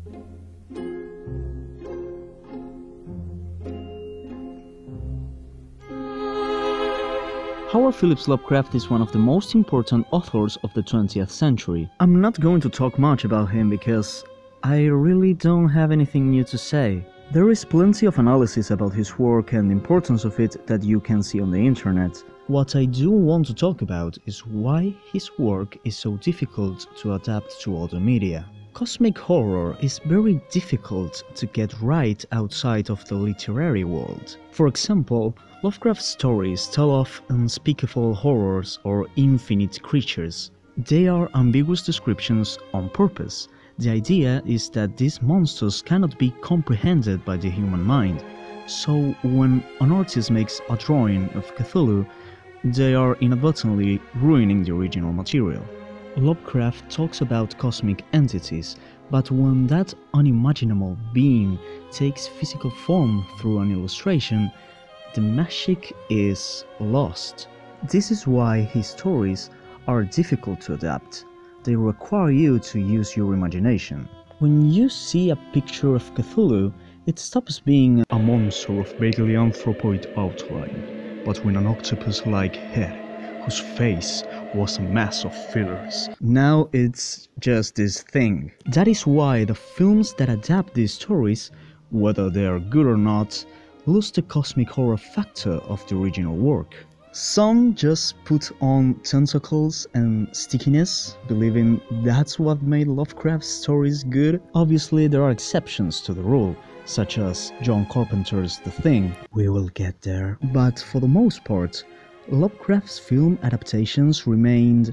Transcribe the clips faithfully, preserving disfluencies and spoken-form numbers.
Howard Phillips Lovecraft is one of the most important authors of the twentieth century. I'm not going to talk much about him because I really don't have anything new to say. There is plenty of analysis about his work and the importance of it that you can see on the internet. What I do want to talk about is why his work is so difficult to adapt to other media. Cosmic horror is very difficult to get right outside of the literary world. For example, Lovecraft's stories tell of unspeakable horrors or infinite creatures. They are ambiguous descriptions on purpose. The idea is that these monsters cannot be comprehended by the human mind. So when an artist makes a drawing of Cthulhu, they are inadvertently ruining the original material. Lovecraft talks about cosmic entities, but when that unimaginable being takes physical form through an illustration, the magic is lost. This is why his stories are difficult to adapt. They require you to use your imagination. When you see a picture of Cthulhu, it stops being a monster of vaguely anthropoid outline, but with an octopus-like head, whose face was a mass of fillers. Now it's just this thing. That is why the films that adapt these stories, whether they are good or not, lose the cosmic horror factor of the original work. Some just put on tentacles and stickiness, believing that's what made Lovecraft's stories good. Obviously, there are exceptions to the rule, such as John Carpenter's The Thing. We will get there. But for the most part, Lovecraft's film adaptations remained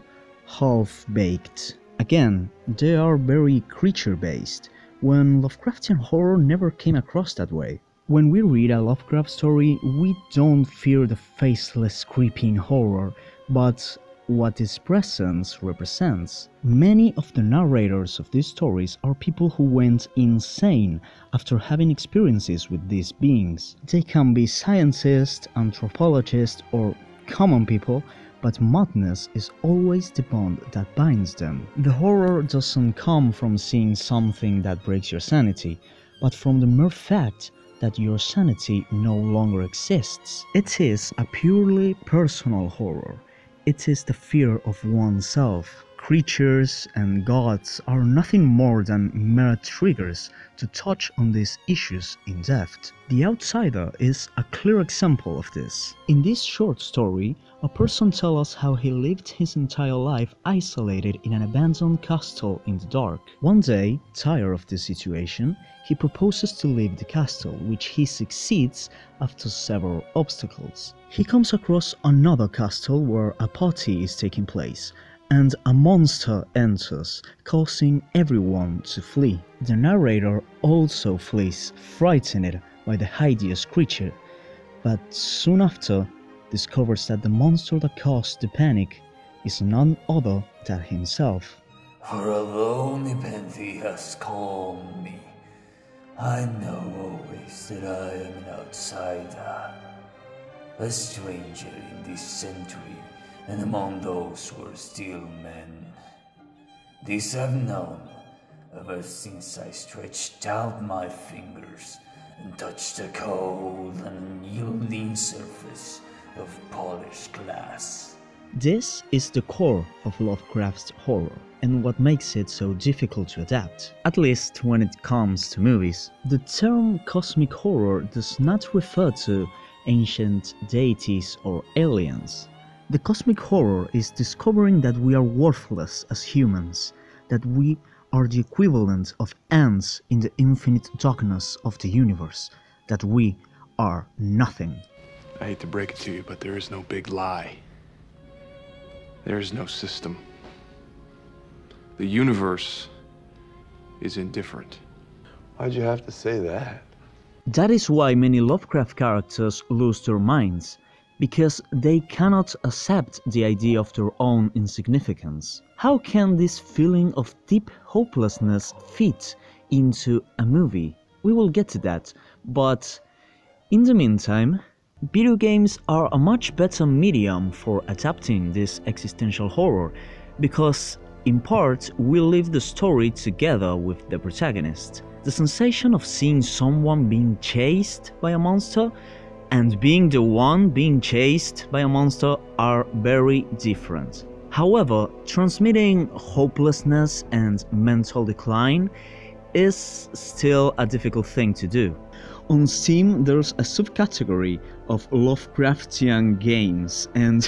half-baked. Again, they are very creature-based, when Lovecraftian horror never came across that way. When we read a Lovecraft story, we don't fear the faceless creeping horror, but what its presence represents. Many of the narrators of these stories are people who went insane after having experiences with these beings. They can be scientists, anthropologists, or common people, but madness is always the bond that binds them. The horror doesn't come from seeing something that breaks your sanity, but from the mere fact that your sanity no longer exists. It is a purely personal horror. It is the fear of oneself. Creatures and gods are nothing more than mere triggers to touch on these issues in depth. The Outsider is a clear example of this. In this short story, a person tells us how he lived his entire life isolated in an abandoned castle in the dark. One day, tired of the situation, he proposes to leave the castle, which he succeeds after several obstacles. He comes across another castle where a party is taking place, and a monster enters, causing everyone to flee. The narrator also flees, frightened by the hideous creature, but soon after discovers that the monster that caused the panic is none other than himself. For a lonely panthy has calmed me. I know always that I am an outsider, a stranger in this century, and among those who are still men. This I've known ever since I stretched out my fingers and touched the cold and unyielding surface of polished glass. This is the core of Lovecraft's horror, and what makes it so difficult to adapt, at least when it comes to movies. The term cosmic horror does not refer to ancient deities or aliens. The cosmic horror is discovering that we are worthless as humans, that we are the equivalent of ants in the infinite darkness of the universe, that we are nothing. I hate to break it to you, but there is no big lie. There is no system. The universe is indifferent. Why'd you have to say that? That is why many Lovecraft characters lose their minds, because they cannot accept the idea of their own insignificance. How can this feeling of deep hopelessness fit into a movie? We will get to that, but in the meantime, video games are a much better medium for adapting this existential horror, because in part, we live the story together with the protagonist. The sensation of seeing someone being chased by a monster and being the one being chased by a monster are very different. However, transmitting hopelessness and mental decline is still a difficult thing to do. On Steam, there's a subcategory of Lovecraftian games, and,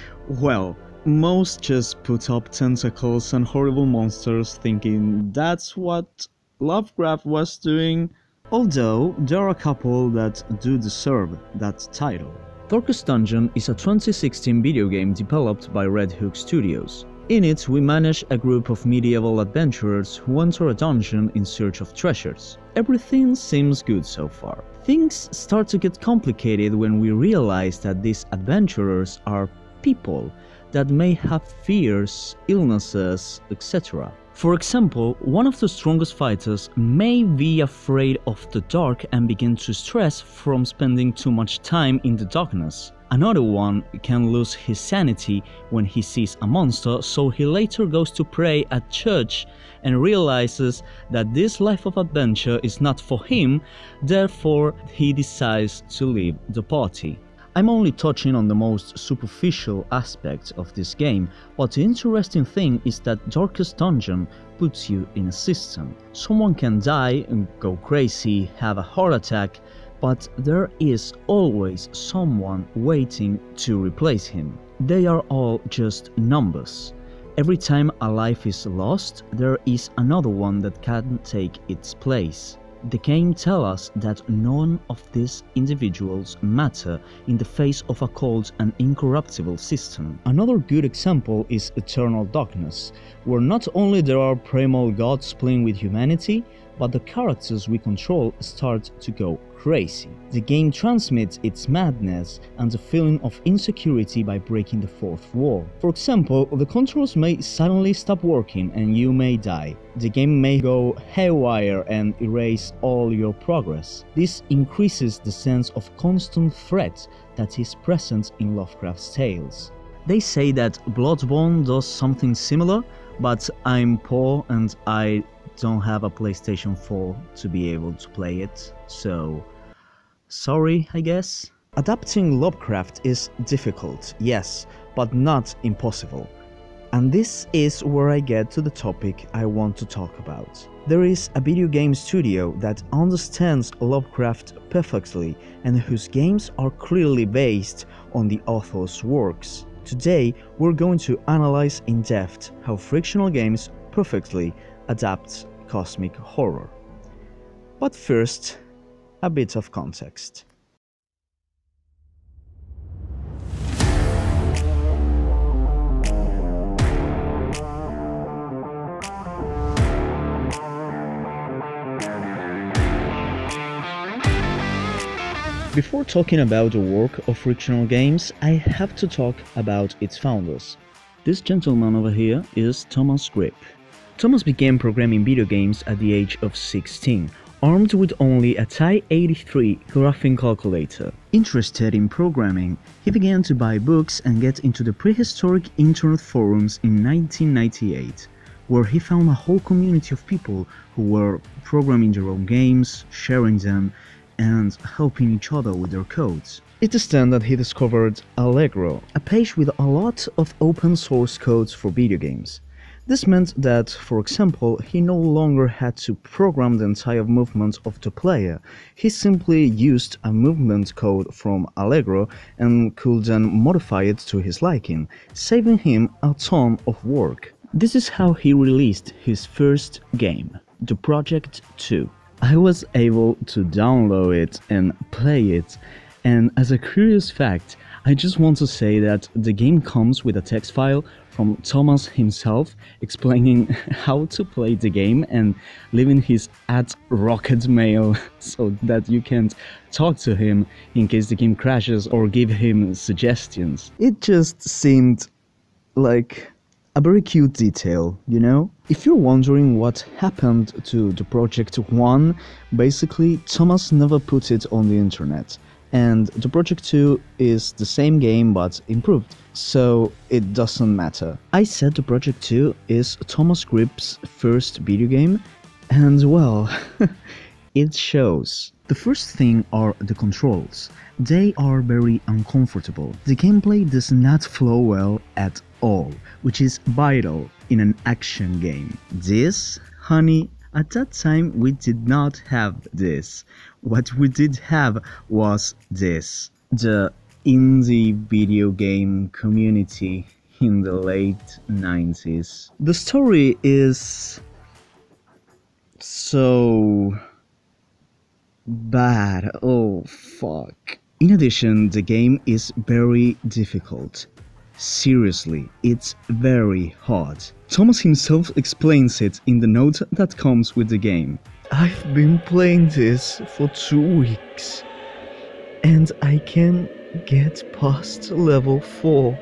well, most just put up tentacles and horrible monsters thinking that's what Lovecraft was doing, although there are a couple that do deserve that title. Darkest Dungeon is a twenty sixteen video game developed by Red Hook Studios. In it, we manage a group of medieval adventurers who enter a dungeon in search of treasures. Everything seems good so far. Things start to get complicated when we realize that these adventurers are people that may have fears, illnesses, et cetera. For example, one of the strongest fighters may be afraid of the dark and begin to stress from spending too much time in the darkness. Another one can lose his sanity when he sees a monster, so he later goes to pray at church and realizes that this life of adventure is not for him, therefore he decides to leave the party. I'm only touching on the most superficial aspects of this game, but the interesting thing is that Darkest Dungeon puts you in a system. Someone can die and go crazy, have a heart attack, but there is always someone waiting to replace him. They are all just numbers. Every time a life is lost, there is another one that can take its place. The game tells us that none of these individuals matter in the face of a cold and incorruptible system. Another good example is Eternal Darkness, where not only there are primal gods playing with humanity, but the characters we control start to go crazy. The game transmits its madness and the feeling of insecurity by breaking the fourth wall. For example, the controls may suddenly stop working and you may die. The game may go haywire and erase all your progress. This increases the sense of constant threat that is present in Lovecraft's tales. They say that Bloodborne does something similar, but I'm poor and I don't have a PlayStation four to be able to play it, so sorry, I guess. Adapting Lovecraft is difficult, yes, but not impossible. And this is where I get to the topic I want to talk about. There is a video game studio that understands Lovecraft perfectly and whose games are clearly based on the author's works. Today, we're going to analyze in depth how Frictional Games perfectly adapt cosmic horror. But first, a bit of context. Before talking about the work of Frictional Games, I have to talk about its founders. This gentleman over here is Thomas Grip. Thomas began programming video games at the age of sixteen, armed with only a T I eighty-three graphing calculator. Interested in programming, he began to buy books and get into the prehistoric internet forums in nineteen ninety-eight, where he found a whole community of people who were programming their own games, sharing them, and helping each other with their codes. It is then that he discovered Allegro, a page with a lot of open source codes for video games. This meant that, for example, he no longer had to program the entire movement of the player. He simply used a movement code from Allegro and could then modify it to his liking, saving him a ton of work. This is how he released his first game, The Project two. I was able to download it and play it, and as a curious fact, I just want to say that the game comes with a text file from Thomas himself explaining how to play the game and leaving his at Rocket Mail so that you can't talk to him in case the game crashes or give him suggestions. It just seemed like a very cute detail, you know? If you're wondering what happened to the Project one, basically Thomas never put it on the internet. and the Project two is the same game but improved, so it doesn't matter. I said the Project two is Thomas Grip's first video game, and well, it shows. The first thing are the controls. They are very uncomfortable. The gameplay does not flow well at all, which is vital in an action game. This, honey, at that time we did not have this. What we did have was this. The indie video game community in the late nineties. The story is so bad. Oh fuck. In addition, the game is very difficult. Seriously, it's very hard. Thomas himself explains it in the note that comes with the game. I've been playing this for two weeks and I can get past level four.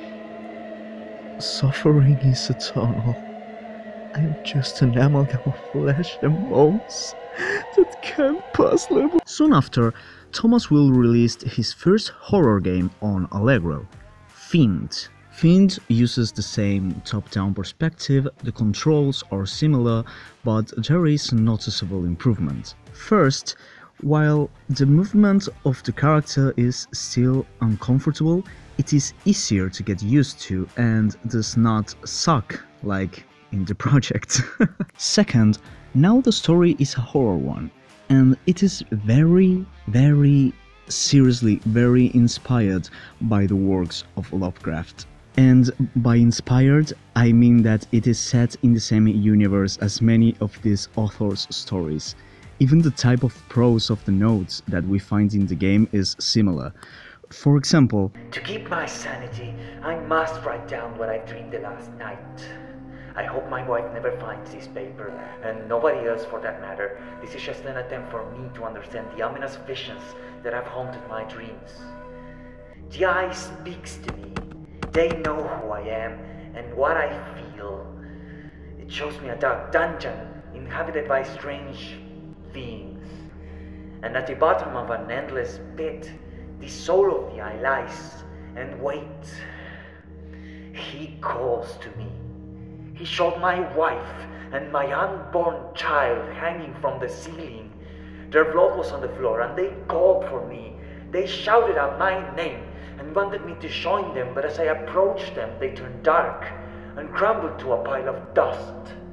Suffering is eternal. I'm just an amalgam of flesh and bones that can't pass level. Soon after, Thomas will release his first horror game on Allegro, Fiend. Fiend uses the same top-down perspective, the controls are similar, but there is noticeable improvement. First, while the movement of the character is still uncomfortable, it is easier to get used to and does not suck like in the Project. Second, now the story is a horror one, and it is very, very, seriously very inspired by the works of Lovecraft. And by inspired, I mean that it is set in the same universe as many of these authors' stories. Even the type of prose of the notes that we find in the game is similar. For example, to keep my sanity, I must write down what I dreamed the last night. I hope my wife never finds this paper, and nobody else for that matter. This is just an attempt for me to understand the ominous visions that have haunted my dreams. The eye speaks to me. They know who I am and what I feel. It shows me a dark dungeon inhabited by strange beings. And at the bottom of an endless pit, the soul of the eye lies and waits. He calls to me. He showed my wife and my unborn child hanging from the ceiling. Their blood was on the floor and they called for me. They shouted out my name and wanted me to join them, but as I approached them, they turned dark and crumbled to a pile of dust.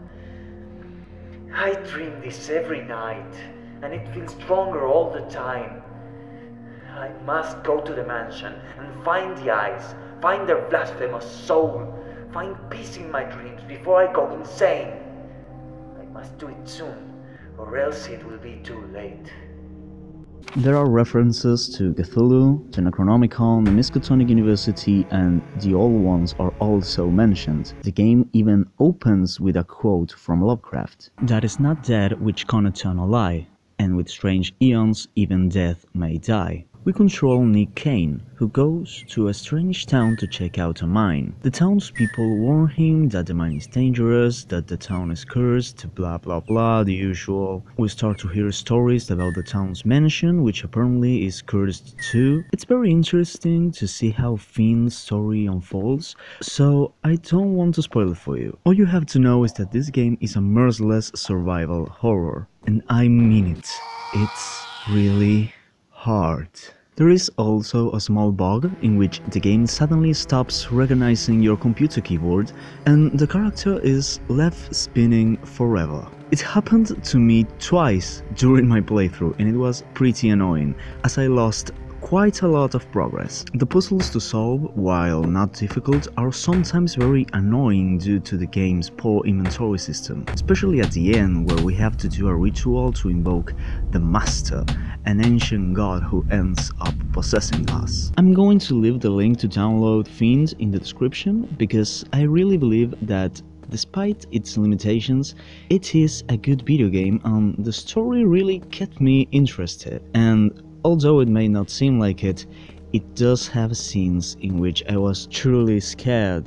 I dream this every night, and it feels stronger all the time. I must go to the mansion and find the eyes, find their blasphemous soul, find peace in my dreams before I go insane. I must do it soon, or else it will be too late. There are references to Cthulhu, the Necronomicon, the Miskatonic University, and the Old Ones are also mentioned. The game even opens with a quote from Lovecraft. That is not dead which cannot turn a lie, and with strange eons even death may die. We control Nick Kane, who goes to a strange town to check out a mine. The townspeople warn him that the mine is dangerous, that the town is cursed, blah blah blah, the usual. We start to hear stories about the town's mansion, which apparently is cursed too. It's very interesting to see how Fiend's story unfolds, so I don't want to spoil it for you. All you have to know is that this game is a merciless survival horror, and I mean it. It's really hard. There is also a small bug in which the game suddenly stops recognizing your computer keyboard and the character is left spinning forever. It happened to me twice during my playthrough and it was pretty annoying as I lost quite a lot of progress. The puzzles to solve, while not difficult, are sometimes very annoying due to the game's poor inventory system, especially at the end where we have to do a ritual to invoke the Master, an ancient god who ends up possessing us. I'm going to leave the link to download Fiend in the description because I really believe that despite its limitations, it is a good video game and the story really kept me interested. And although it may not seem like it, it does have scenes in which I was truly scared.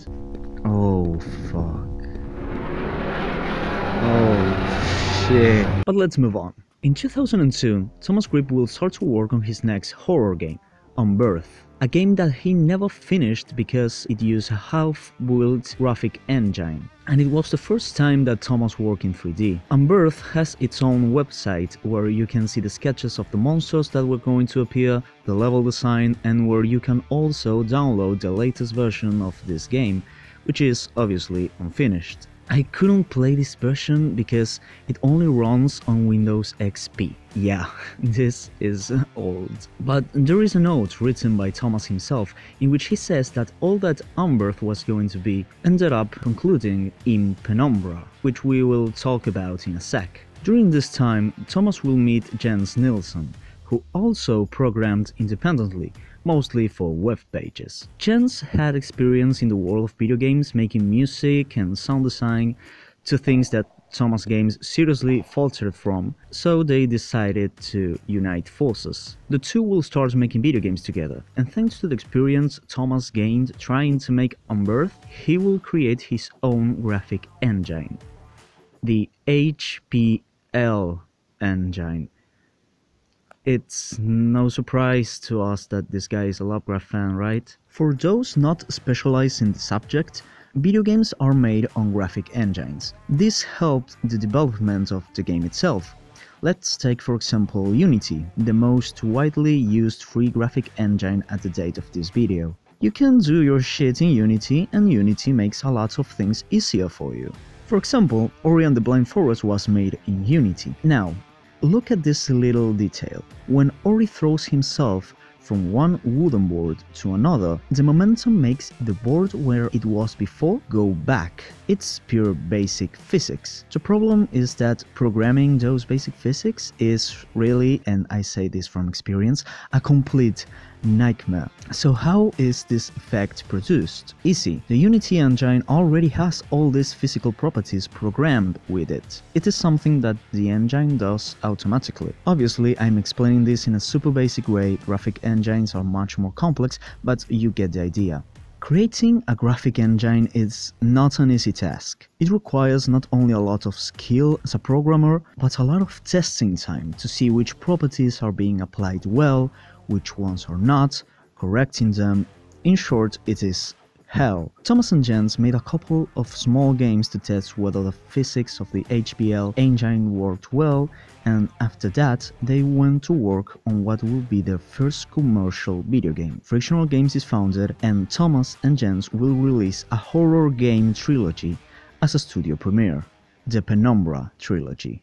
Oh fuck. Oh shit. But let's move on. In two thousand two, Thomas Grip will start to work on his next horror game, Unbirth, a game that he never finished because it used a half-built graphic engine, and it was the first time that Thomas worked in three D. Unbirth has its own website where you can see the sketches of the monsters that were going to appear, the level design, and where you can also download the latest version of this game, which is obviously unfinished. I couldn't play this version because it only runs on Windows X P. Yeah, this is old. But there is a note written by Thomas himself in which he says that all that Unbirth was going to be ended up concluding in Penumbra, which we will talk about in a sec. During this time, Thomas will meet Jens Nilsson, who also programmed independently, mostly for web pages. Jens had experience in the world of video games, making music and sound design, two things that Thomas Games seriously faltered from, so they decided to unite forces. The two will start making video games together, and thanks to the experience Thomas gained trying to make Unbirth, he will create his own graphic engine, the H P L engine. It's no surprise to us that this guy is a Lovecraft fan, right? For those not specialized in the subject, video games are made on graphic engines. This helped the development of the game itself. Let's take for example Unity, the most widely used free graphic engine at the date of this video. You can do your shit in Unity, and Unity makes a lot of things easier for you. For example, Ori and the Blind Forest was made in Unity. Now, look at this little detail. When Ori throws himself from one wooden board to another, the momentum makes the board where it was before go back. It's pure basic physics. The problem is that programming those basic physics is really, and I say this from experience, a complete nightmare. So how is this effect produced? Easy. The Unity engine already has all these physical properties programmed with it. It is something that the engine does automatically. Obviously, I'm explaining this in a super basic way. Graphic engines are much more complex, but you get the idea. Creating a graphic engine is not an easy task. It requires not only a lot of skill as a programmer, but a lot of testing time to see which properties are being applied well, which ones are not, correcting them. In short, it is hell. Thomas and Jens made a couple of small games to test whether the physics of the H P L engine worked well, and after that they went to work on what would be their first commercial video game. Frictional Games is founded, and Thomas and Jens will release a horror game trilogy as a studio premiere, the Penumbra trilogy.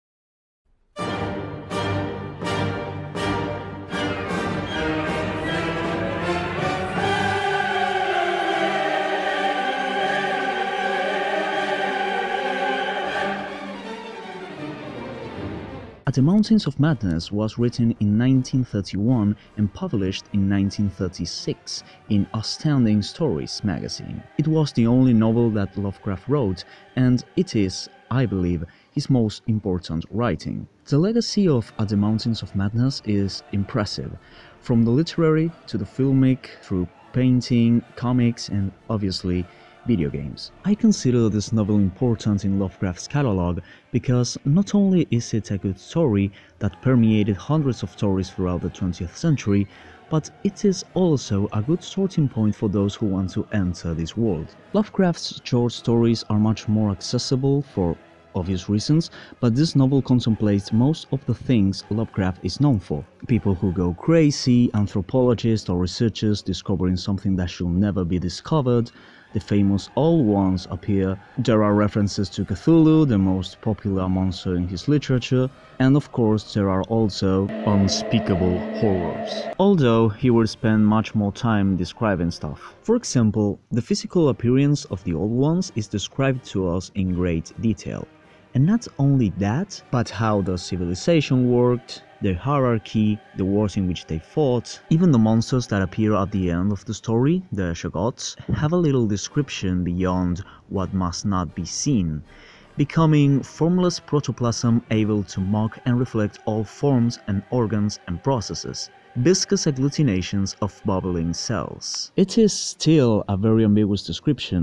At the Mountains of Madness was written in nineteen thirty-one and published in nineteen thirty-six in Astounding Stories magazine. It was the only novel that Lovecraft wrote, and it is, I believe, his most important writing. The legacy of At the Mountains of Madness is impressive, from the literary to the filmic, through painting, comics, and obviously video games. I consider this novel important in Lovecraft's catalog because not only is it a good story that permeated hundreds of stories throughout the twentieth century, but it is also a good starting point for those who want to enter this world. Lovecraft's short stories are much more accessible for obvious reasons, but this novel contemplates most of the things Lovecraft is known for. People who go crazy, anthropologists or researchers discovering something that should never be discovered. The famous Old Ones appear. There are references to Cthulhu, the most popular monster in his literature, and of course there are also unspeakable horrors. Although he will spend much more time describing stuff. For example, the physical appearance of the Old Ones is described to us in great detail. And not only that, but how the civilization worked, their hierarchy, the wars in which they fought. Even the monsters that appear at the end of the story, the Shoggoths, have a little description beyond what must not be seen, becoming formless protoplasm able to mock and reflect all forms and organs and processes, viscous agglutinations of bubbling cells. It is still a very ambiguous description,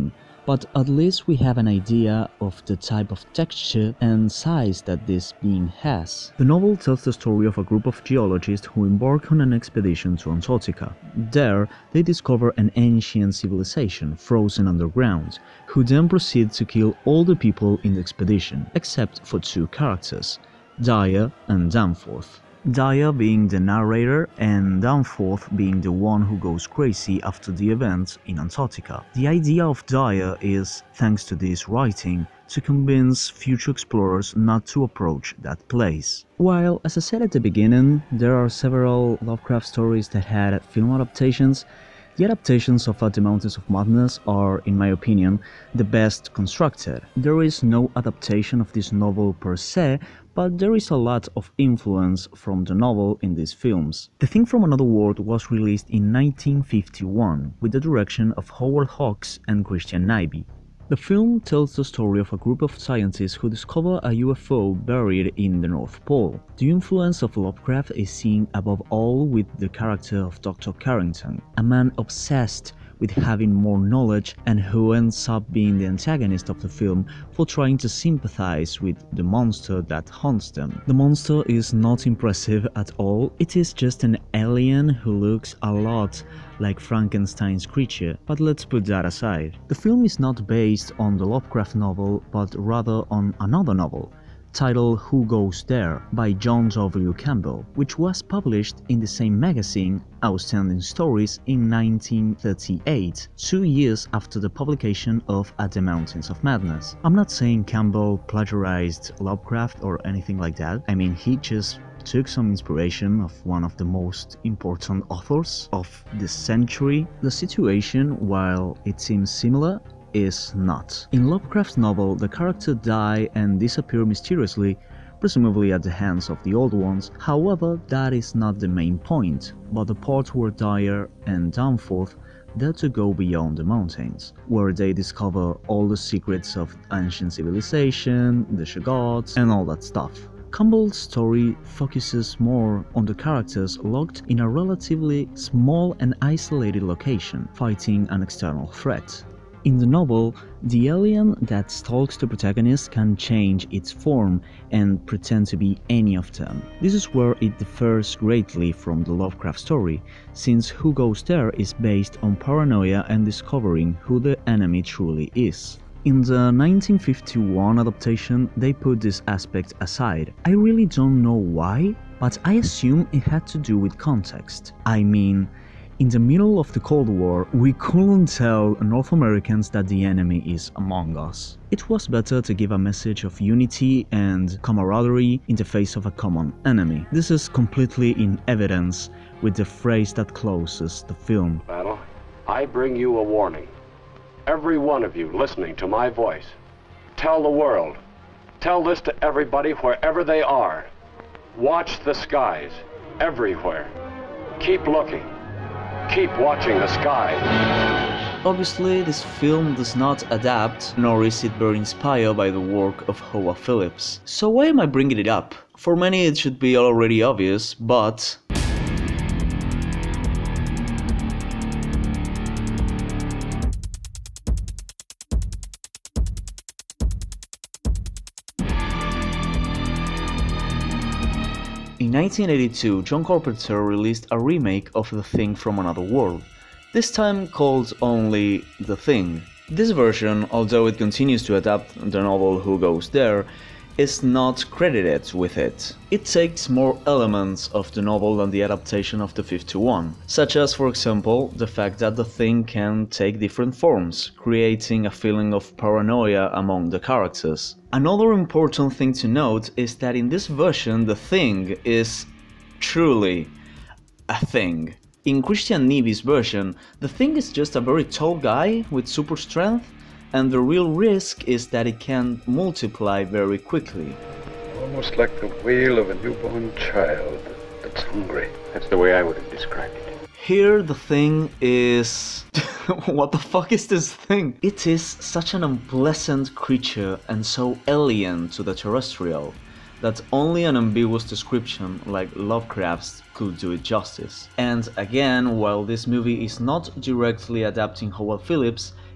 but at least we have an idea of the type of texture and size that this being has. The novel tells the story of a group of geologists who embark on an expedition to Antarctica. There, they discover an ancient civilization frozen underground, who then proceed to kill all the people in the expedition, except for two characters, Dyer and Danforth. Dyer being the narrator and Danforth being the one who goes crazy after the events in Antarctica. The idea of Dyer is, thanks to this writing, to convince future explorers not to approach that place. While, as I said at the beginning, there are several Lovecraft stories that had film adaptations, the adaptations of At the Mountains of Madness are, in my opinion, the best constructed. There is no adaptation of this novel per se, but there is a lot of influence from the novel in these films. The Thing from Another World was released in nineteen fifty-one with the direction of Howard Hawks and Christian Nyby. The film tells the story of a group of scientists who discover a U F O buried in the North Pole. The influence of Lovecraft is seen above all with the character of Doctor Carrington, a man obsessed with having more knowledge and who ends up being the antagonist of the film for trying to sympathize with the monster that haunts them. The monster is not impressive at all, it is just an alien who looks a lot like Frankenstein's creature, but let's put that aside. The film is not based on the Lovecraft novel, but rather on another novel, titled Who Goes There by John W. Campbell, which was published in the same magazine, Outstanding Stories, in nineteen thirty-eight, two years after the publication of At the Mountains of Madness. I'm not saying Campbell plagiarized Lovecraft or anything like that, I mean he just took some inspiration of one of the most important authors of the century. The situation, while it seems similar, is not. In Lovecraft's novel, the characters die and disappear mysteriously, presumably at the hands of the Old Ones. However, that is not the main point, but the part where Dyer and Danforth dare to go beyond the mountains, where they discover all the secrets of ancient civilization, the Shoggoths, and all that stuff. Campbell's story focuses more on the characters locked in a relatively small and isolated location, fighting an external threat. In the novel, the alien that stalks the protagonist can change its form and pretend to be any of them. This is where it differs greatly from the Lovecraft story, since Who Goes There is based on paranoia and discovering who the enemy truly is. In the nineteen fifty-one adaptation, they put this aspect aside. I really don't know why, but I assume it had to do with context. I mean, in the middle of the Cold War, we couldn't tell North Americans that the enemy is among us. It was better to give a message of unity and camaraderie in the face of a common enemy. This is completely in evidence with the phrase that closes the film. Battle, I bring you a warning. Every one of you listening to my voice, tell the world, tell this to everybody wherever they are. Watch the skies, everywhere. Keep looking. Keep watching the sky. Obviously, this film does not adapt, nor is it very inspired by the work of Howard Phillips. So why am I bringing it up? For many it should be already obvious, but... In nineteen eighty-two, John Carpenter released a remake of The Thing from Another World, this time called only The Thing. This version, although it continues to adapt the novel Who Goes There, is not credited with it. It takes more elements of the novel than the adaptation of the fifty-one, such as, for example, the fact that the Thing can take different forms, creating a feeling of paranoia among the characters. Another important thing to note is that in this version the Thing is truly a thing. In Christian Nyby's version, the Thing is just a very tall guy with super strength, and the real risk is that it can multiply very quickly. Almost like the wail of a newborn child that's hungry. That's the way I would have described it. Here the Thing is... what the fuck is this thing? It is such an unpleasant creature and so alien to the terrestrial that only an ambiguous description like Lovecraft's could do it justice. And again, while this movie is not directly adapting Howard Phillips,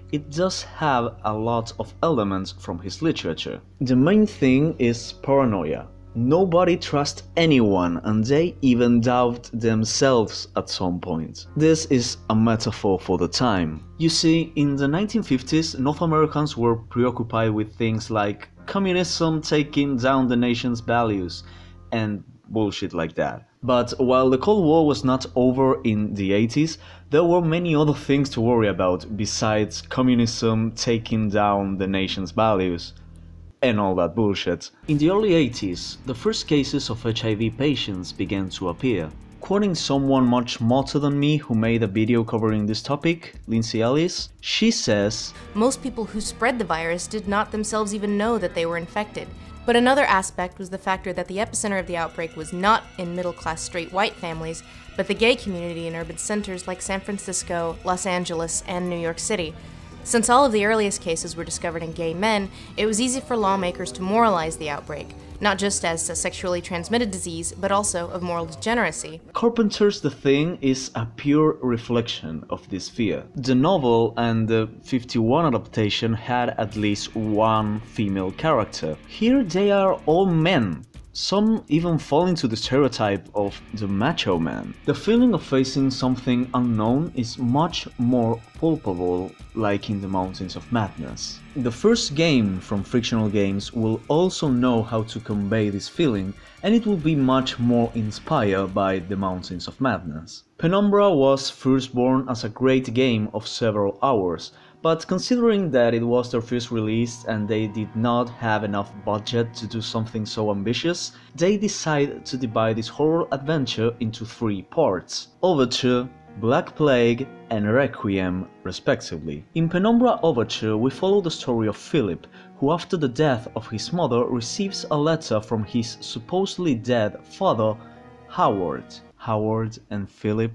it does have a lot of elements from his literature. The main thing is paranoia. Nobody trusts anyone, and they even doubt themselves at some point. This is a metaphor for the time. You see, in the nineteen fifties, North Americans were preoccupied with things like communism taking down the nation's values and bullshit like that. But while the Cold War was not over in the eighties, there were many other things to worry about besides communism taking down the nation's values and all that bullshit. In the early eighties, the first cases of H I V patients began to appear. Quoting someone much smarter than me who made a video covering this topic, Lindsay Ellis, she says, "Most people who spread the virus did not themselves even know that they were infected. But another aspect was the factor that the epicenter of the outbreak was not in middle-class straight white families, but the gay community in urban centers like San Francisco, Los Angeles, and New York City. Since all of the earliest cases were discovered in gay men, it was easy for lawmakers to moralize the outbreak, not just as a sexually transmitted disease, but also of moral degeneracy." Carpenter's The Thing is a pure reflection of this fear. The novel and the fifty-one adaptation had at least one female character. Here they are all men. Some even fall into the stereotype of the macho man. The feeling of facing something unknown is much more palpable, like in The Mountains of Madness. The first game from Frictional Games will also know how to convey this feeling, and it will be much more inspired by The Mountains of Madness. Penumbra was first born as a great game of several hours, but considering that it was their first release and they did not have enough budget to do something so ambitious, they decided to divide this horror adventure into three parts: Overture, Black Plague, and Requiem, respectively. In Penumbra Overture, we follow the story of Philip, who after the death of his mother receives a letter from his supposedly dead father, Howard. Howard and Philip.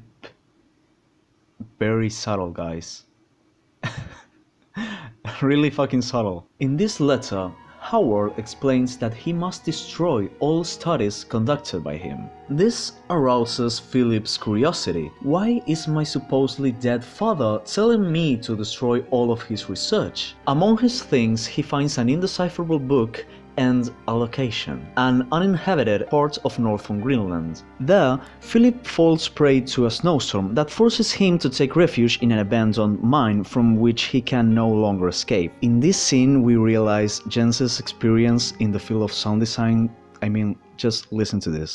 Very subtle, guys. Really fucking subtle. In this letter, Howard explains that he must destroy all studies conducted by him. This arouses Philip's curiosity. Why is my supposedly dead father telling me to destroy all of his research? Among his things, he finds an indecipherable book and a location, an uninhabited part of northern Greenland. There, Philip falls prey to a snowstorm that forces him to take refuge in an abandoned mine from which he can no longer escape. In this scene, we realize Jensen's experience in the field of sound design. I mean, just listen to this.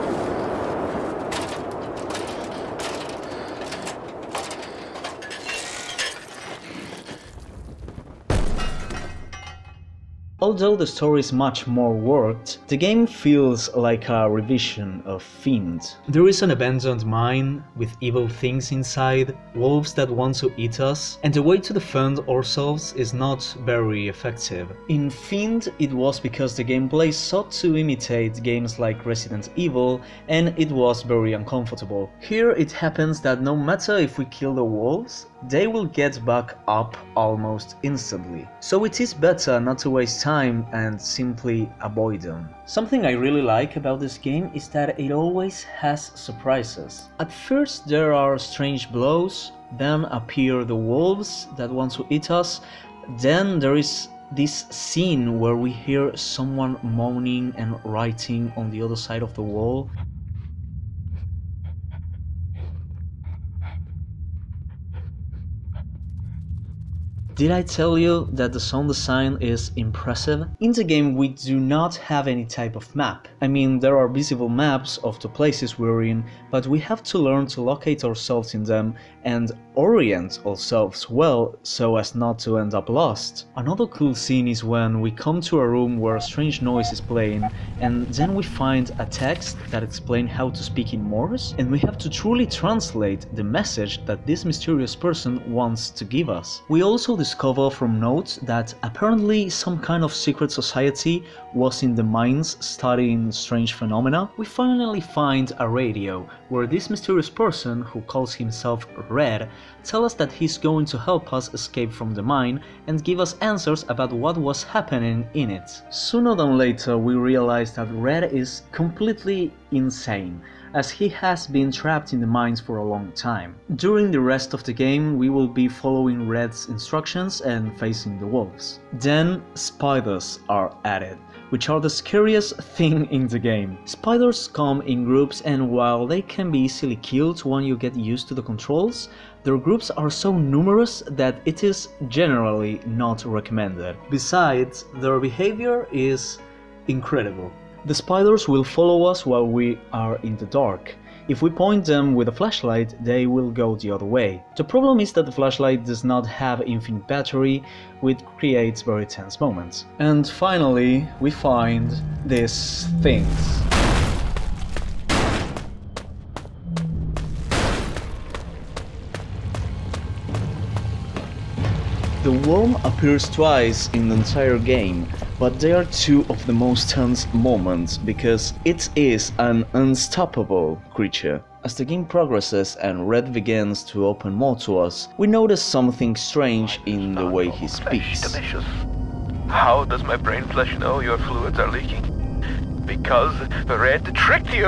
Although the story is much more worked, the game feels like a revision of Fiend. There is an abandoned mine with evil things inside, wolves that want to eat us, and the way to defend ourselves is not very effective. In Fiend, it was because the gameplay sought to imitate games like Resident Evil, and it was very uncomfortable. Here it happens that no matter if we kill the wolves, they will get back up almost instantly. So it is better not to waste time and simply avoid them. Something I really like about this game is that it always has surprises. At first there are strange blows, then appear the wolves that want to eat us, then there is this scene where we hear someone moaning and writing on the other side of the wall. Did I tell you that the sound design is impressive? In the game we do not have any type of map. I mean, there are visible maps of the places we're in, but we have to learn to locate ourselves in them and orient ourselves well so as not to end up lost. Another cool scene is when we come to a room where a strange noise is playing and then we find a text that explains how to speak in Morse, and we have to truly translate the message that this mysterious person wants to give us. We also discover from notes that apparently some kind of secret society was in the mines studying strange phenomena. We finally find a radio where this mysterious person, who calls himself Red, tells us that he's going to help us escape from the mine and give us answers about what was happening in it. Sooner than later we realize that Red is completely insane, as he has been trapped in the mines for a long time. During the rest of the game, we will be following Red's instructions and facing the wolves. Then spiders are added, which are the scariest thing in the game. Spiders come in groups, and while they can be easily killed when you get used to the controls, their groups are so numerous that it is generally not recommended. Besides, their behavior is incredible. The spiders will follow us while we are in the dark. If we point them with a flashlight, they will go the other way. The problem is that the flashlight does not have infinite battery, which creates very tense moments. And finally, we find these things. The worm appears twice in the entire game, but they are two of the most tense moments because it is an unstoppable creature. As the game progresses and Red begins to open more to us, we notice something strange in the way he speaks. Delicious. How does my brain flesh know your fluids are leaking? Because Red tricked you!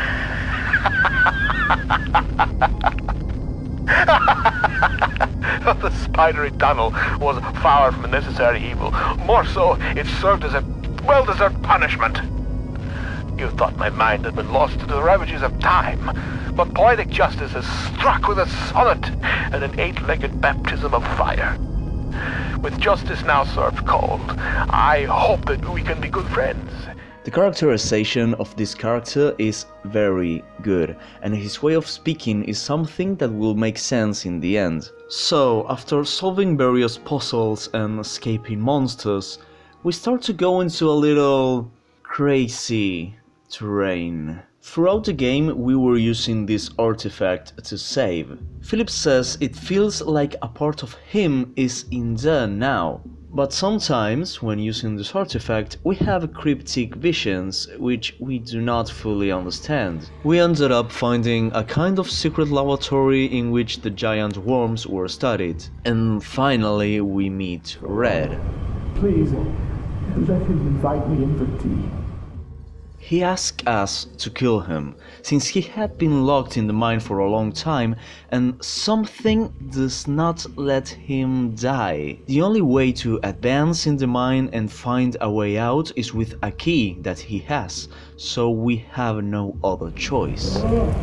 The spidery tunnel was far from a necessary evil. More so, it served as a well-deserved punishment. You thought my mind had been lost to the ravages of time, but poetic justice has struck with a sonnet and an eight-legged baptism of fire. With justice now served cold, I hope that we can be good friends. The characterization of this character is very good, and his way of speaking is something that will make sense in the end. So, after solving various puzzles and escaping monsters, we start to go into a little crazy terrain. Throughout the game, we were using this artifact to save. Philip says it feels like a part of him is in there now. But sometimes, when using this artifact, we have cryptic visions which we do not fully understand. We ended up finding a kind of secret laboratory in which the giant worms were studied. And finally we meet Red. Please, let him invite me in for tea. He asked us to kill him, since he had been locked in the mine for a long time and something does not let him die. The only way to advance in the mine and find a way out is with a key that he has, so we have no other choice.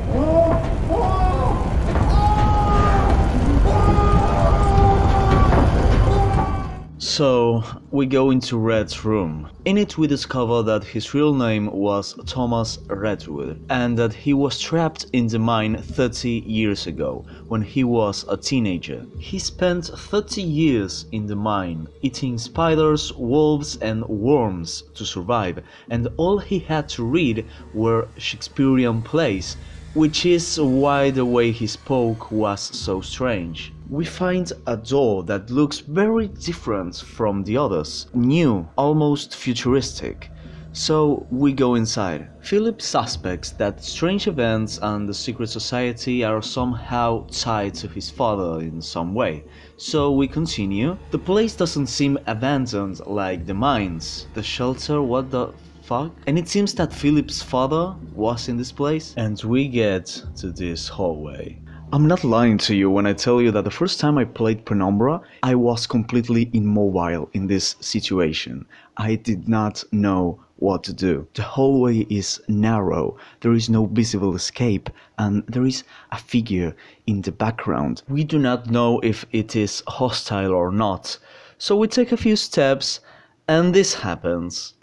So, we go into Red's room. In it we discover that his real name was Thomas Redwood, and that he was trapped in the mine thirty years ago, when he was a teenager. He spent thirty years in the mine, eating spiders, wolves and worms to survive, and all he had to read were Shakespearean plays, which is why the way he spoke was so strange. We find a door that looks very different from the others, new, almost futuristic. So we go inside. Philip suspects that strange events and the secret society are somehow tied to his father in some way. So we continue. The place doesn't seem abandoned like the mines. The shelter, what the fuck? And it seems that Philip's father was in this place. And we get to this hallway. I'm not lying to you when I tell you that the first time I played Penumbra, I was completely immobile in this situation. I did not know what to do. The hallway is narrow, there is no visible escape, and there is a figure in the background. We do not know if it is hostile or not. So we take a few steps, and this happens.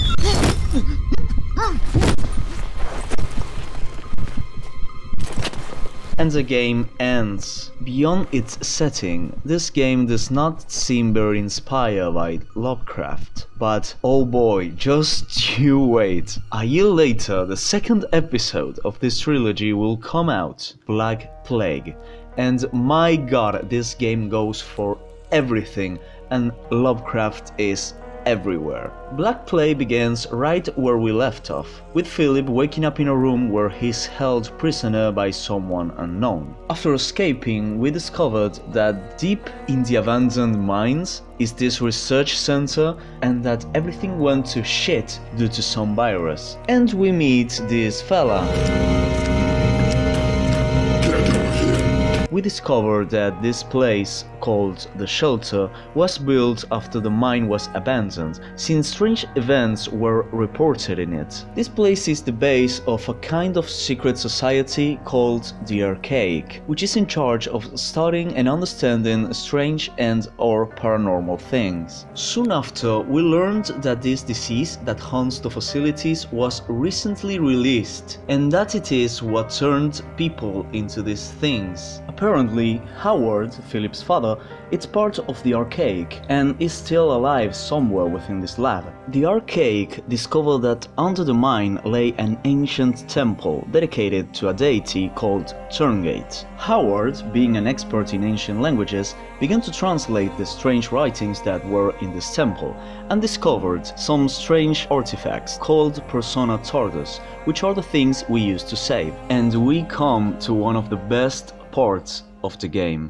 And the game ends. Beyond its setting, this game does not seem very inspired by Lovecraft. But oh boy, just you wait. A year later, the second episode of this trilogy will come out, Black Plague. And my god, this game goes for everything, and Lovecraft is everywhere. Black Plague begins right where we left off, with Philip waking up in a room where he's held prisoner by someone unknown. After escaping, we discovered that deep in the abandoned mines is this research center and that everything went to shit due to some virus. And we meet this fella. we discover that this place, called the Shelter, was built after the mine was abandoned, since strange events were reported in it. This place is the base of a kind of secret society called the Archaic, which is in charge of studying and understanding strange and or paranormal things. Soon after, we learned that this disease that haunts the facilities was recently released, and that it is what turned people into these things. Apparently, Howard, Philip's father, is part of the Archaic and is still alive somewhere within this lab. The Archaic discovered that under the mine lay an ancient temple dedicated to a deity called Turngate. Howard, being an expert in ancient languages, began to translate the strange writings that were in this temple and discovered some strange artifacts called Persona Tardus, which are the things we use to save. And we come to one of the best parts of the game.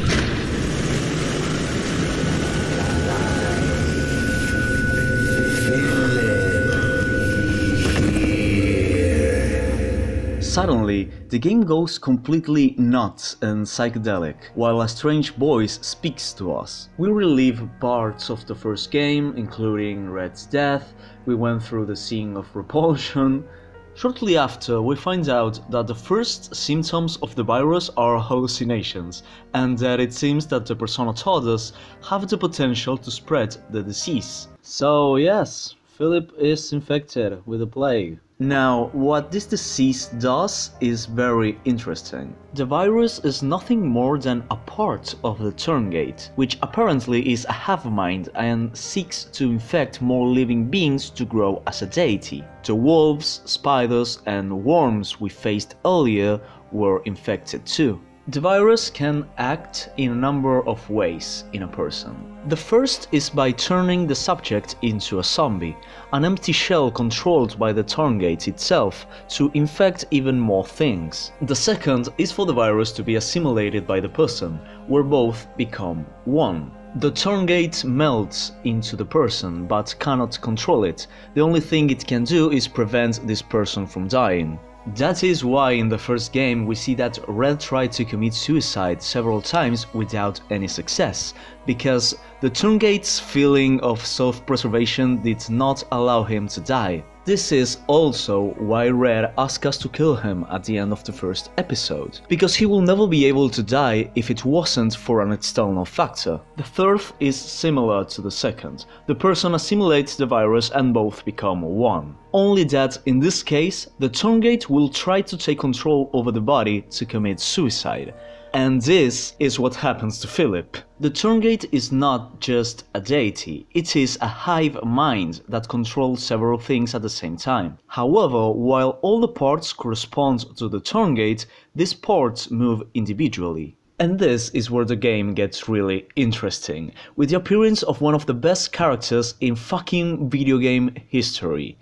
Suddenly, the game goes completely nuts and psychedelic, while a strange voice speaks to us. We relive parts of the first game, including Red's death. We went through the scene of repulsion. Shortly after, we find out that the first symptoms of the virus are hallucinations, and that it seems that the Persona Tardus have the potential to spread the disease. So yes, Philip is infected with the plague. Now, what this disease does is very interesting. The virus is nothing more than a part of the Turngate, which apparently is a hive-mind and seeks to infect more living beings to grow as a deity. The wolves, spiders and worms we faced earlier were infected too. The virus can act in a number of ways in a person. The first is by turning the subject into a zombie, an empty shell controlled by the Turngate itself to infect even more things. The second is for the virus to be assimilated by the person, where both become one. The Turngate melts into the person but cannot control it. The only thing it can do is prevent this person from dying. That is why in the first game we see that Red tried to commit suicide several times without any success, because the Turngate's feeling of self-preservation did not allow him to die. This is also why Red asked us to kill him at the end of the first episode, because he will never be able to die if it wasn't for an external factor. The third is similar to the second. The person assimilates the virus and both become one. Only that in this case, the Turngate will try to take control over the body to commit suicide. And this is what happens to Philip. The Turngate is not just a deity, it is a hive mind that controls several things at the same time. However, while all the parts correspond to the Turngate, these parts move individually. And this is where the game gets really interesting, with the appearance of one of the best characters in fucking video game history,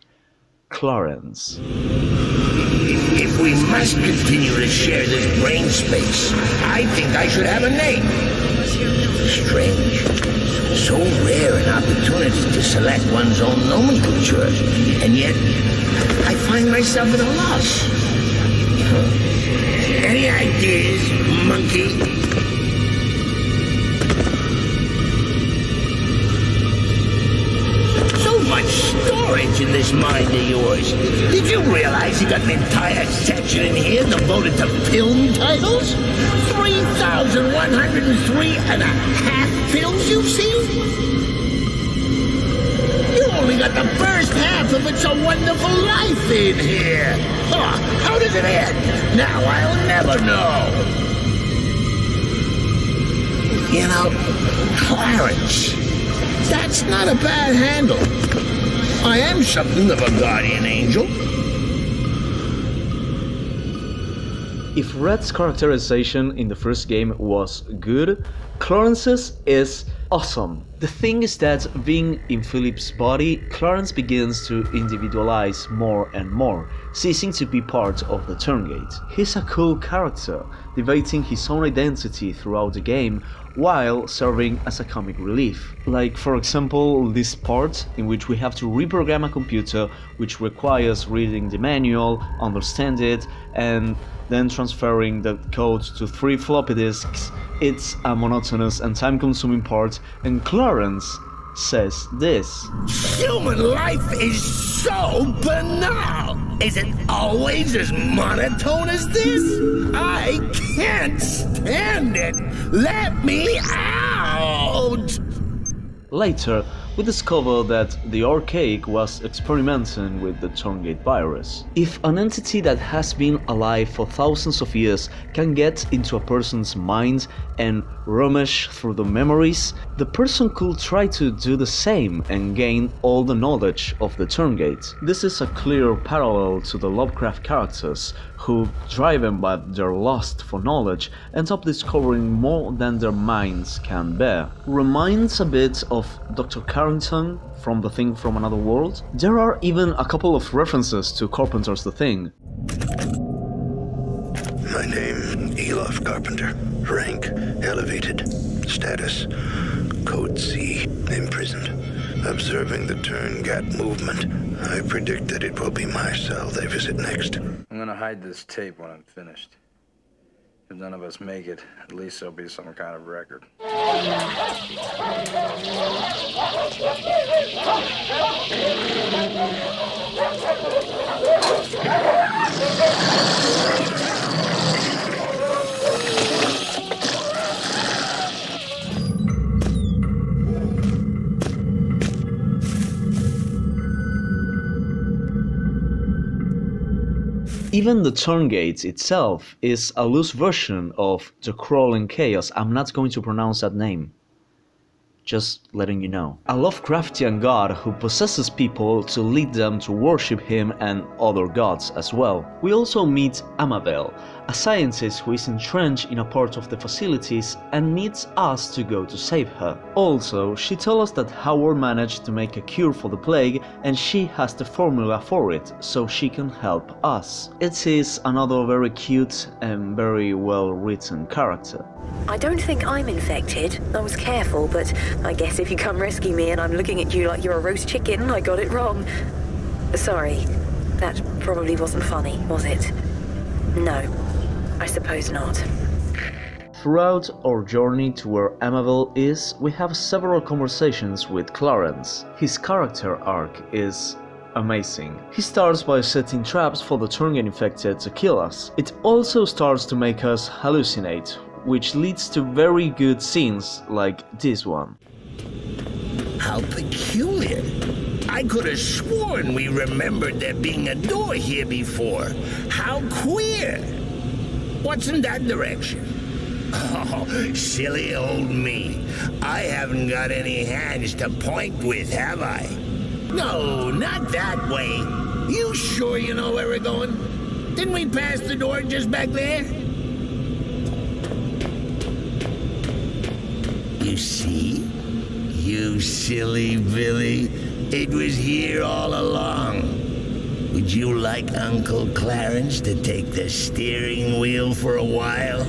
Clarence. If we must continue to share this brain space, I think I should have a name. Strange. So rare an opportunity to select one's own nomenclature, and yet I find myself at a loss. Any ideas, monkey? Much storage in this mind of yours. Did you realize you got an entire section in here devoted to film titles? three thousand one hundred three and a half films you've seen? You only got the first half of It's a Wonderful Life in here. Huh, how does it end? Now I'll never know. You know, Clarence, that's not a bad handle. I am something of a guardian angel. If Red's characterization in the first game was good, Clarence's is awesome. The thing is that being in Philip's body, Clarence begins to individualize more and more, ceasing to be part of the Turngate. He's a cool character, debating his own identity throughout the game while serving as a comic relief. Like, for example, this part in which we have to reprogram a computer, which requires reading the manual, understand it, and then transferring the code to three floppy disks. It's a monotonous and time-consuming part, and Clarence says this. Human life is so banal! Is it always as monotone as this? I can't stand it! Let me out! Later, we discover that the Archaic was experimenting with the Turngate virus. If an entity that has been alive for thousands of years can get into a person's mind and rummage through the memories, the person could try to do the same and gain all the knowledge of the Turngate. This is a clear parallel to the Lovecraft characters, who, driven by their lust for knowledge, end up discovering more than their minds can bear. Reminds a bit of Doctor Carrington from The Thing from Another World. There are even a couple of references to Carpenter's The Thing. My name, Elof Carpenter. Rank, elevated. Status, Code C, imprisoned. Observing the Turngat movement, I predict that it will be my cell they visit next. I'm gonna hide this tape when I'm finished. If none of us make it, at least there'll be some kind of record. Even the Turngate itself is a loose version of the Crawling Chaos. I'm not going to pronounce that name. Just letting you know. A Lovecraftian god who possesses people to lead them to worship him and other gods as well. We also meet Amabel, a scientist who is entrenched in a part of the facilities and needs us to go to save her. Also, she tells us that Howard managed to make a cure for the plague and she has the formula for it, so she can help us. It is another very cute and very well written character. I don't think I'm infected. I was careful, but I guess if you come rescue me and I'm looking at you like you're a roast chicken, I got it wrong. Sorry. That probably wasn't funny, was it? No, I suppose not. Throughout our journey to where Amabel is, we have several conversations with Clarence. His character arc is amazing. He starts by setting traps for the Turngate infected to kill us. It also starts to make us hallucinate, which leads to very good scenes like this one. How peculiar. I could have sworn we remembered there being a door here before. How queer. What's in that direction? Oh, silly old me. I haven't got any hands to point with, have I? No, not that way. You sure you know where we're going? Didn't we pass the door just back there? You see? You silly Billy. It was here all along. Would you like Uncle Clarence to take the steering wheel for a while?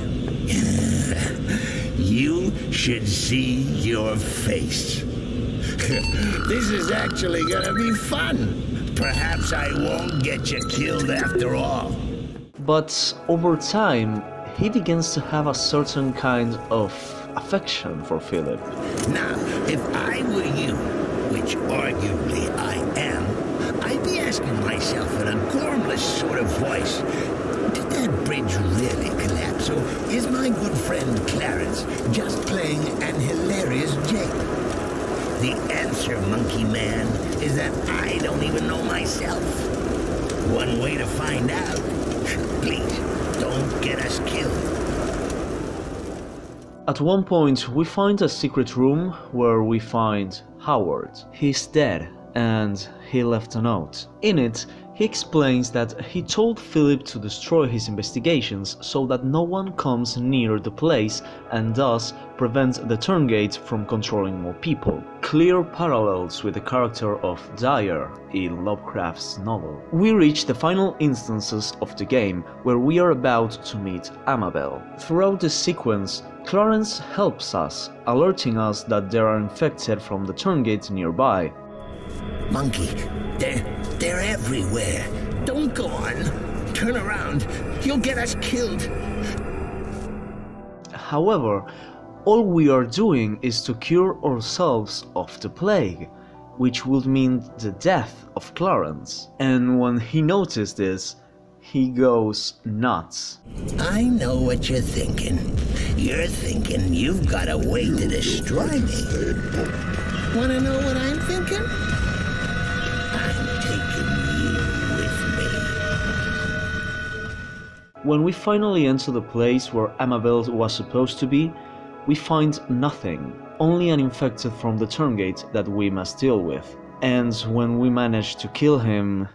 You should see your face. This is actually gonna be fun. Perhaps I won't get you killed after all. But over time, he begins to have a certain kind of affection for Philip. Now, if I were you, which arguably I am, I'd be asking myself in a gormless sort of voice, did that bridge really collapse, or is my good friend Clarence just playing an hilarious joke? The answer, Monkey Man, is that I don't even know myself. One way to find out. Please, don't get us killed. At one point, we find a secret room where we find Howard. He's dead, and he left a note. In it, he explains that he told Philip to destroy his investigations so that no one comes near the place and thus prevents the Turngate from controlling more people. Clear parallels with the character of Dyer in Lovecraft's novel. We reach the final instances of the game where we are about to meet Amabel. Throughout this sequence, Clarence helps us, alerting us that there are infected from the Turngate nearby. Monkey, they're, they're everywhere. Don't go on. turn around, you'll get us killed. However, all we are doing is to cure ourselves of the plague, which would mean the death of Clarence. And when he notices this, he goes nuts. I know what you're thinking. You're thinking you've got a way to destroy me. Wanna know what I'm thinking? I'm taking you with me. When we finally enter the place where Amabel was supposed to be, we find nothing, only an infected from the Turngate that we must deal with. And when we manage to kill him...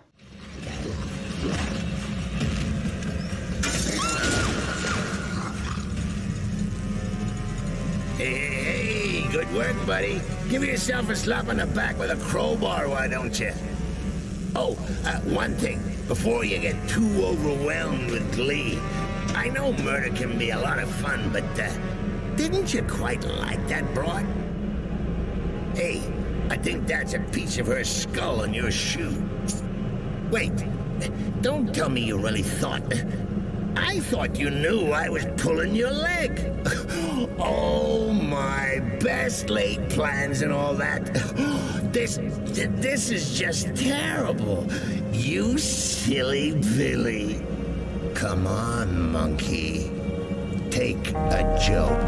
Hey, hey, hey, good work, buddy. Give yourself a slap on the back with a crowbar, why don't you? Oh, uh, one thing, before you get too overwhelmed with glee. I know murder can be a lot of fun, but uh, didn't you quite like that broad? Hey, I think that's a piece of her skull on your shoe. Wait, don't tell me you really thought... I thought you knew I was pulling your leg. Oh, my best laid plans and all that. This, this is just terrible. You silly Billy. Come on, monkey. Take a joke.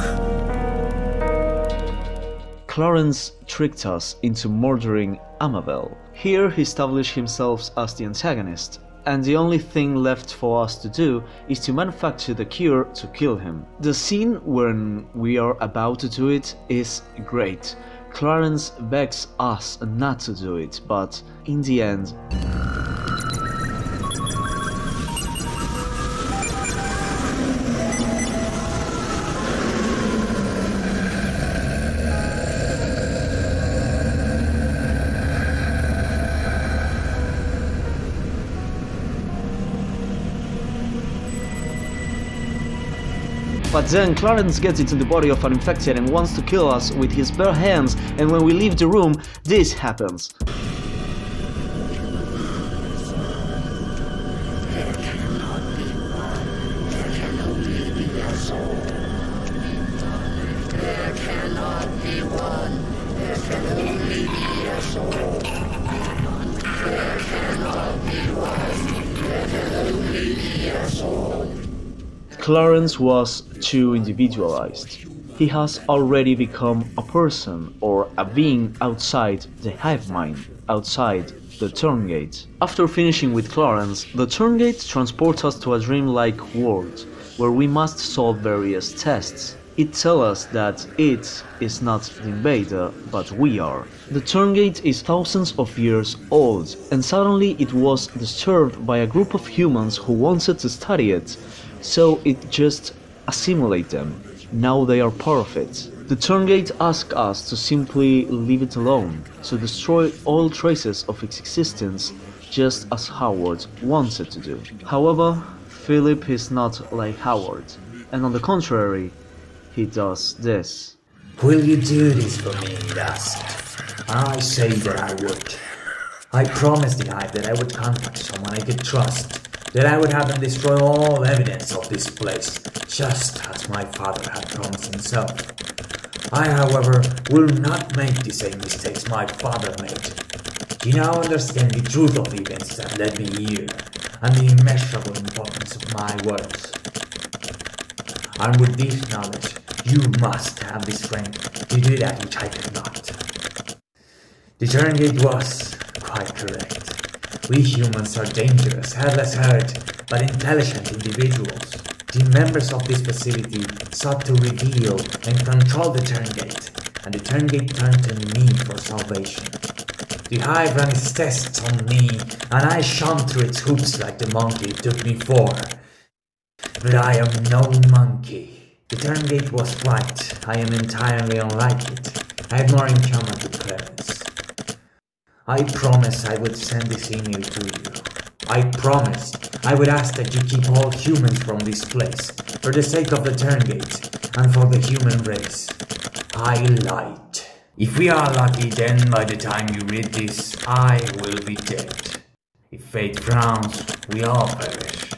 Clarence tricked us into murdering Amabel. Here he established himself as the antagonist, and the only thing left for us to do is to manufacture the cure to kill him. The scene when we are about to do it is great. Clarence begs us not to do it, but in the end... But then Clarence gets into the body of an infected and wants to kill us with his bare hands, and when we leave the room, this happens. Clarence was too individualized. He has already become a person or a being outside the hive mind, outside the Turngate. After finishing with Clarence, the Turngate transports us to a dreamlike world where we must solve various tests. It tells us that it is not the invader, but we are. The Turngate is thousands of years old, and suddenly it was disturbed by a group of humans who wanted to study it, so it just assimilate them. Now they are part of it. The Turngate asks us to simply leave it alone, to destroy all traces of its existence, just as Howard wanted to do. However, Philip is not like Howard, and on the contrary, he does this. Will you do this for me, Dusk? I say that I would. I promised the Hive that I would contact someone I could trust, that I would have them destroy all evidence of this place, just as my father had promised himself. I, however, will not make the same mistakes my father made. You now understand the truth of the events that led me here, and the immeasurable importance of my words. And with this knowledge, you must have the strength to do that which I could not. The Turngate was quite correct. We humans are dangerous, headless herd, but intelligent individuals. The members of this facility sought to reveal and control the Turngate, and the Turngate turned to me for salvation. The Hive ran its tests on me, and I shone through its hoops like the monkey it took me for. But I am no monkey. The Turngate was right. I am entirely unlike it. I have more in common with Clarence. I promised I would send this email to you. I promised I would ask that you keep all humans from this place, for the sake of the Turngate, and for the human race. I lied. If we are lucky, then by the time you read this, I will be dead. If fate frowns, we all perish.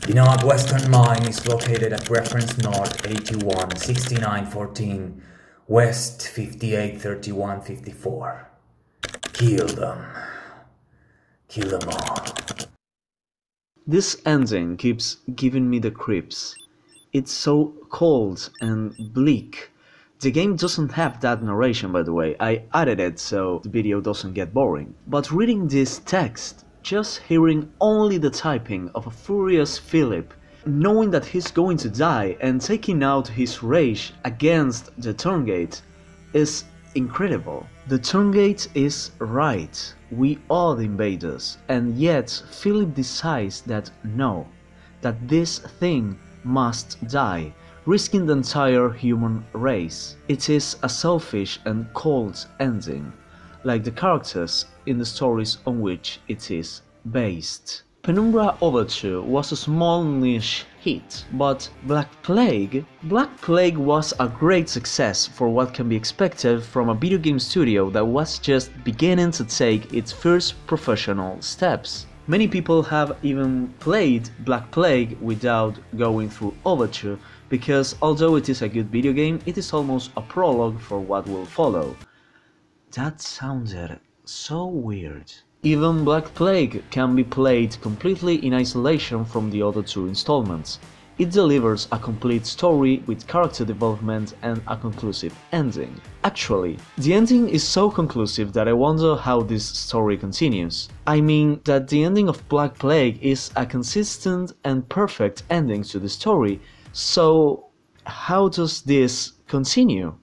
The Northwestern Mine is located at reference north eighty-one sixty-nine fourteen, west fifty-eight thirty-one fifty-four. Kill them. Kill them all. This ending keeps giving me the creeps. It's so cold and bleak. The game doesn't have that narration, by the way. I added it so the video doesn't get boring. But reading this text, just hearing only the typing of a furious Philip, knowing that he's going to die and taking out his rage against the Turngate, is incredible. The Turngate is right. We are the invaders, and yet Philip decides that no, that this thing must die, risking the entire human race. It is a selfish and cold ending, like the characters in the stories on which it is based. Penumbra Overture was a small niche hit, but Black Plague? Black Plague was a great success for what can be expected from a video game studio that was just beginning to take its first professional steps. Many people have even played Black Plague without going through Overture, because although it is a good video game, it is almost a prologue for what will follow. That sounded so weird. Even Black Plague can be played completely in isolation from the other two installments. It delivers a complete story with character development and a conclusive ending. Actually, the ending is so conclusive that I wonder how this story continues. I mean that the ending of Black Plague is a consistent and perfect ending to the story, so how does this continue?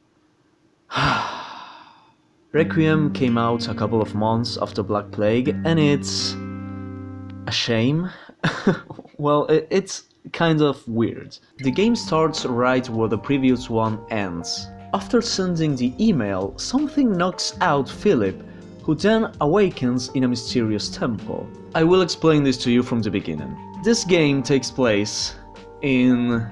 Requiem came out a couple of months after Black Plague, and it's a shame. Well, it's kind of weird. The game starts right where the previous one ends. After sending the email, something knocks out Philip, who then awakens in a mysterious temple. I will explain this to you from the beginning. This game takes place in...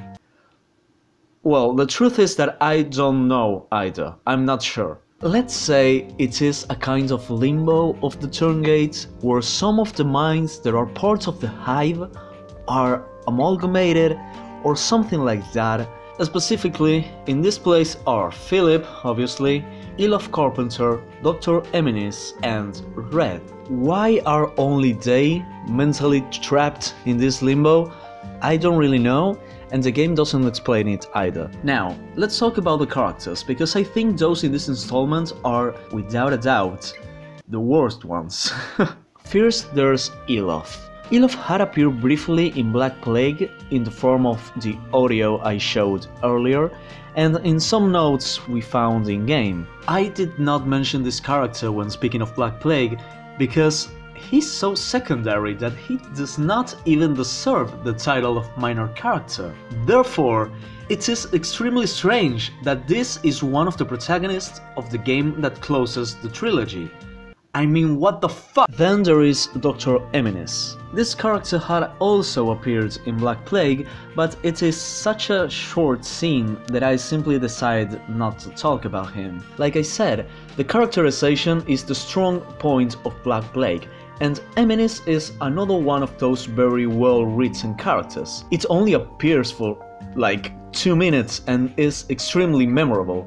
Well, the truth is that I don't know either. I'm not sure. Let's say it is a kind of limbo of the Turngate, where some of the minds that are part of the Hive are amalgamated or something like that. Specifically, in this place are Philip, obviously, Elof Carpenter, Doctor Eminis, and Red. Why are only they mentally trapped in this limbo? I don't really know, and the game doesn't explain it either. Now, let's talk about the characters, because I think those in this installment are, without a doubt, the worst ones. First, there's Elof. Elof had appeared briefly in Black Plague in the form of the audio I showed earlier, and in some notes we found in-game. I did not mention this character when speaking of Black Plague, because he's so secondary that he does not even deserve the title of minor character. Therefore, it is extremely strange that this is one of the protagonists of the game that closes the trilogy. I mean, what the fuck? Then there is Doctor Eminis. This character had also appeared in Black Plague, but it is such a short scene that I simply decided not to talk about him. Like I said, the characterization is the strong point of Black Plague, and Eminis is another one of those very well written characters. It only appears for like two minutes and is extremely memorable.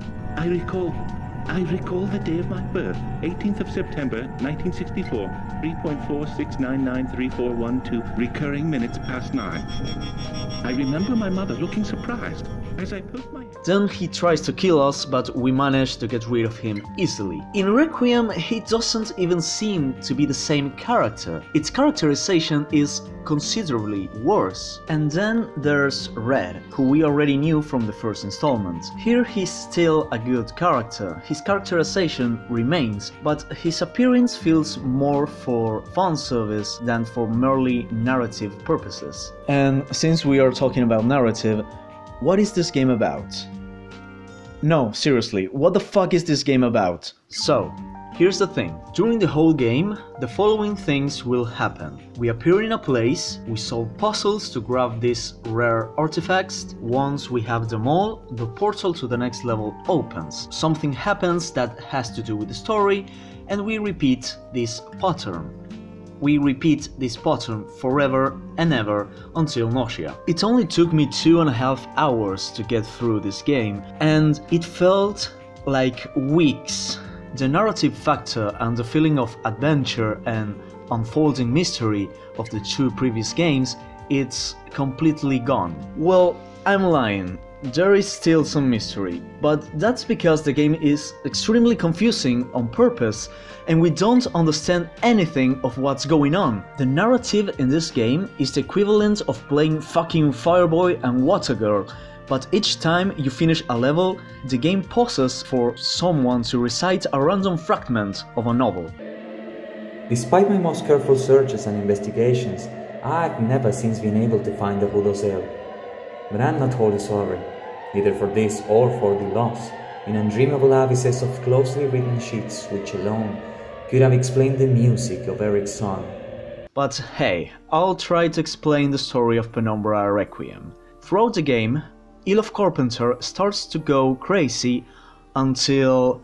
I recall, I recall the day of my birth, eighteenth of September, nineteen sixty-four, three point four six nine nine three four one two, recurring minutes past nine. I remember my mother looking surprised as I poked my... Then he tries to kill us, but we manage to get rid of him easily. In Requiem, he doesn't even seem to be the same character. Its characterization is considerably worse. And then there's Red, who we already knew from the first installment. Here he's still a good character. His characterization remains, but his appearance feels more for fan service than for merely narrative purposes. And since we are talking about narrative, what is this game about? No, seriously, what the fuck is this game about? So, here's the thing. During the whole game, the following things will happen. We appear in a place, we solve puzzles to grab these rare artifacts. Once we have them all, the portal to the next level opens. Something happens that has to do with the story, and we repeat this pattern. we repeat this pattern forever and ever until nausea. It only took me two and a half hours to get through this game, and it felt like weeks. The narrative factor and the feeling of adventure and unfolding mystery of the two previous games, it's completely gone. Well, I'm lying. There is still some mystery, but that's because the game is extremely confusing on purpose and we don't understand anything of what's going on. The narrative in this game is the equivalent of playing fucking Fireboy and Water Girl, but each time you finish a level, the game pauses for someone to recite a random fragment of a novel. Despite my most careful searches and investigations, I've never since been able to find the Bulldozer. But I'm not wholly sorry, either for this or for the loss in undreamable abysses of closely written sheets which alone could have explained the music of Eric's song. But hey, I'll try to explain the story of Penumbra Requiem. Throughout the game, Elof Carpenter starts to go crazy until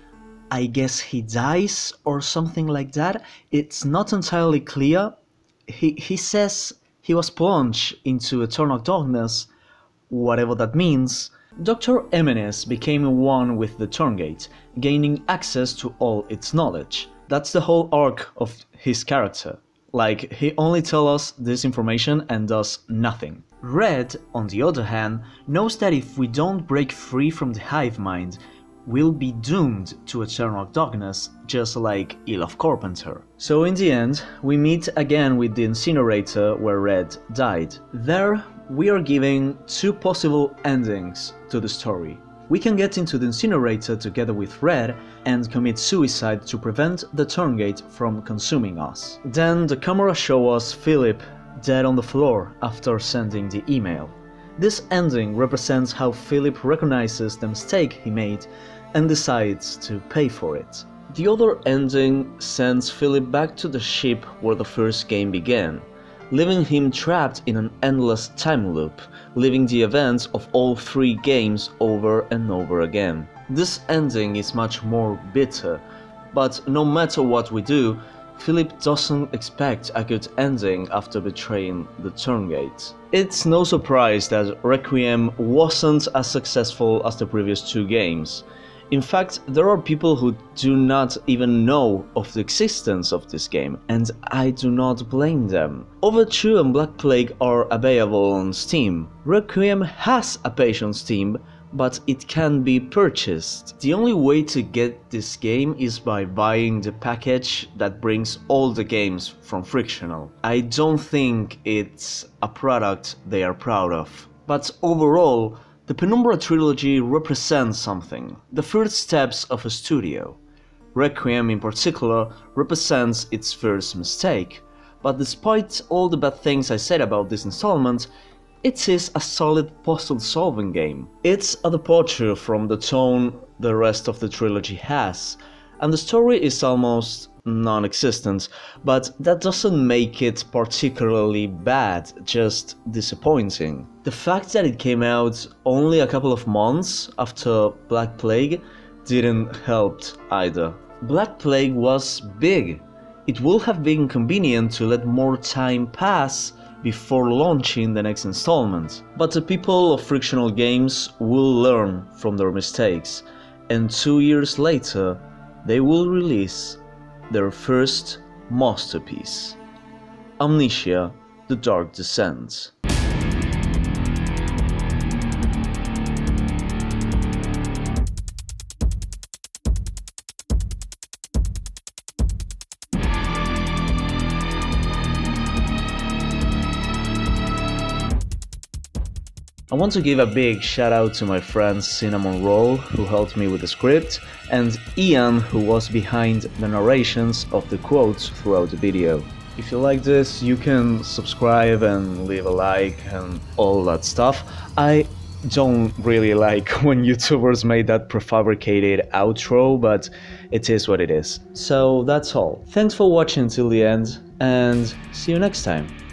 I guess he dies or something like that. It's not entirely clear. He, he says he was plunged into eternal darkness, whatever that means. Doctor Emenes became one with the Turngate, gaining access to all its knowledge. That's the whole arc of his character. Like, he only tells us this information and does nothing. Red, on the other hand, knows that if we don't break free from the hive mind, we'll be doomed to eternal darkness, just like Elof Carpenter. So in the end, we meet again with the incinerator where Red died. There, we are given two possible endings to the story. We can get into the incinerator together with Red and commit suicide to prevent the Turngate from consuming us. Then the camera shows us Philip dead on the floor after sending the email. This ending represents how Philip recognizes the mistake he made and decides to pay for it. The other ending sends Philip back to the ship where the first game began, leaving him trapped in an endless time loop, living the events of all three games over and over again. This ending is much more bitter, but no matter what we do, Philip doesn't expect a good ending after betraying the Turngate. It's no surprise that Requiem wasn't as successful as the previous two games. In fact, there are people who do not even know of the existence of this game, and I do not blame them. Overture and Black Plague are available on Steam. Requiem has a page on Steam, but it can be purchased. The only way to get this game is by buying the package that brings all the games from Frictional. I don't think it's a product they are proud of. But overall, the Penumbra trilogy represents something, the first steps of a studio. Requiem in particular represents its first mistake, but despite all the bad things I said about this installment, it is a solid puzzle-solving game. It's a departure from the tone the rest of the trilogy has, and the story is almost non-existent, but that doesn't make it particularly bad, just disappointing. The fact that it came out only a couple of months after Black Plague didn't help either. Black Plague was big. It would have been convenient to let more time pass before launching the next installment, but the people of Frictional Games will learn from their mistakes, and two years later they will release their first masterpiece, Amnesia: The Dark Descent. I want to give a big shout out to my friends Cinnamon Roll, who helped me with the script, and Ian, who was behind the narrations of the quotes throughout the video. If you like this, you can subscribe and leave a like and all that stuff. I don't really like when YouTubers made that prefabricated outro, but it is what it is. So that's all. Thanks for watching till the end, and see you next time.